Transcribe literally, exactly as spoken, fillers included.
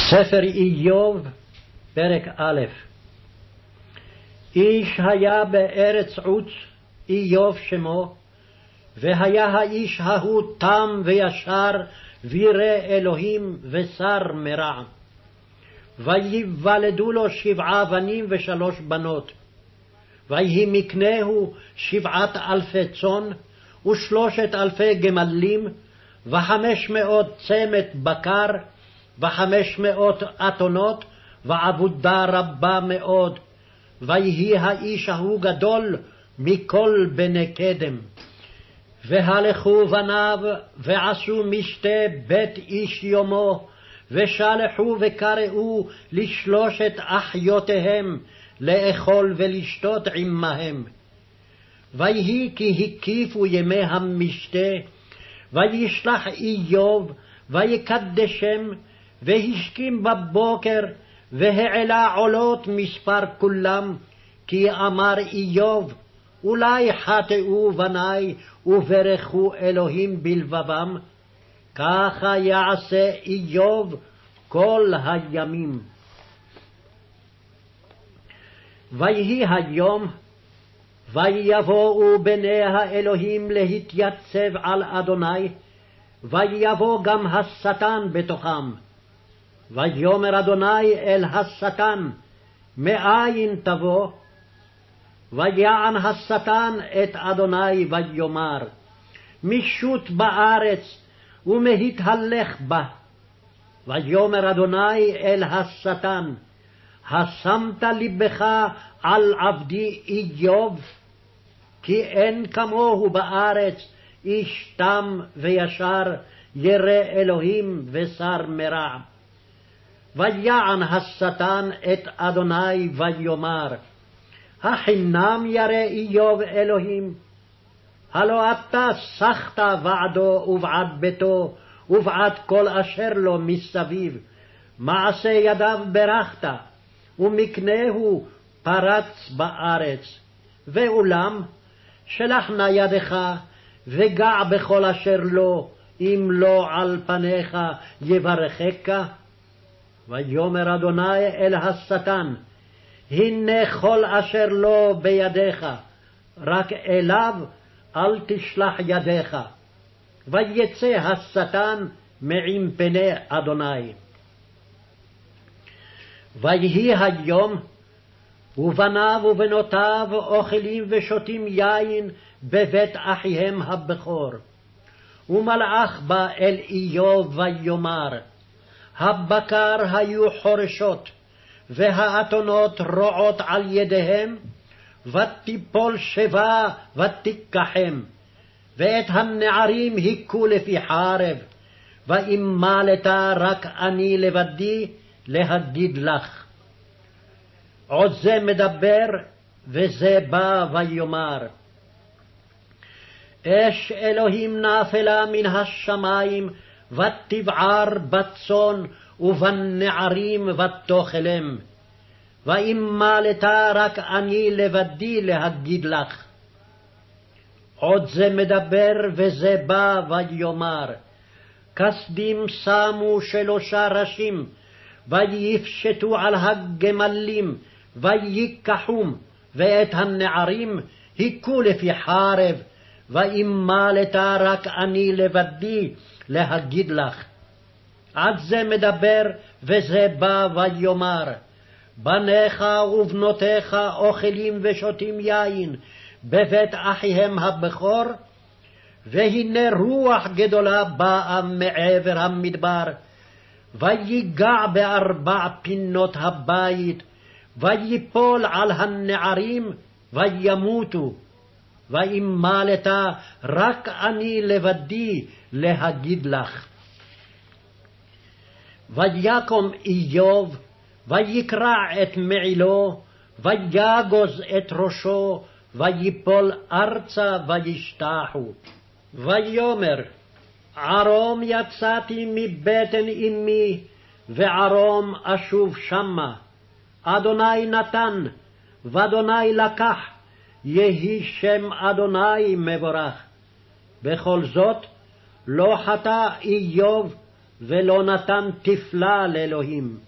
ספר איוב, פרק א'. איש היה בארץ עוץ, איוב שמו, והיה האיש ההוא תם וישר, וירא אלוהים ושר מרע. ויוולדו לו שבעה בנים ושלוש בנות. ויהי מקנהו שבעת אלפי צאן, ושלושת אלפי גמלים, וחמש מאות צמת בקר, וחמש מאות אתונות, ועבודה רבה מאוד. ויהי האיש ההוא גדול מכל בני קדם. והלכו בניו, ועשו משתה בית איש יומו, ושלחו וקראו לשלושת אחיותיהם, לאכול ולשתות עמהם. ויהי כי הקיפו ימי המשתה, וישלח איוב, ויקדשם, והשכים בבוקר, והעלה עולות מספר כולם, כי אמר איוב, אולי חטאו בני וברכו אלוהים בלבבם, ככה יעשה איוב כל הימים. ויהי היום, ויבואו בני האלוהים להתייצב על אדוני, ויבוא גם השטן בתוכם. ויאמר אדוני אל השטן, מאין תבוא? ויען השטן את אדוני ויאמר, משוט בארץ ומהתהלך בה. ויאמר אדוני אל השטן, השמת לבך על עבדי איוב? כי אין כמוהו בארץ, איש תם וישר, ירא אלוהים ושר מרע. ויען השטן את אדוני ויאמר, החינם ירא איוב אלוהים? הלא אתה סחת בעדו ובעד ביתו, ובעד כל אשר לו מסביב. מעשה ידיו ברכת, ומקנהו פרץ בארץ. ואולם, שלח נא ידך, וגע בכל אשר לו, אם לא על פניך יברכך. ויאמר אדוני אל השטן, הנה כל אשר לו בידיך, רק אליו אל תשלח ידיך. ויצא השטן מעם פני אדוני. ויהי היום, ובניו ובנותיו אוכלים ושותים יין בבית אחיהם הבכור. ומלאך בא אל איוב ויאמר, הבקר היו חורשות, והאתונות רועות על ידיהם, ותיפול שבה ותיקחם, ואת הנערים היכו לפי חרב, ואם מלת רק אני לבדי להגיד לך. עוד זה מדבר, וזה בא ויאמר, אש אלוהים נפלה מן השמיים, ותבער בצאן ובנערים ותאכלם. ואם מלת רק אני לבדי להגיד לך. עוד זה מדבר, וזה בא ויאמר, כסדים שמו שלושה ראשים, ויפשטו על הגמלים, ויקחום, ואת הנערים היכו לפי חרב, ואם מלת רק אני לבדי להגיד לך. עד זה מדבר, וזה בא ויאמר, בניך ובנותיך אוכלים ושותים יין בבית אחיהם הבכור, והנה רוח גדולה באה מעבר המדבר, ויגע בארבע פינות הבית, ויפול על הנערים וימותו. ואם מלת רק אני לבדי להגיד לך. ויקום איוב, ויקרע את מעילו, ויגוז את ראשו, ויפול ארצה וישתחו. ויאמר, ערום יצאתי מבטן אמי, וערום אשוב שמה. אדוני נתן, ואדוני לקח, יהי שם אדוני מבורך. בכל זאת לא חטא איוב, ולא נתן תפלה לאלוהים.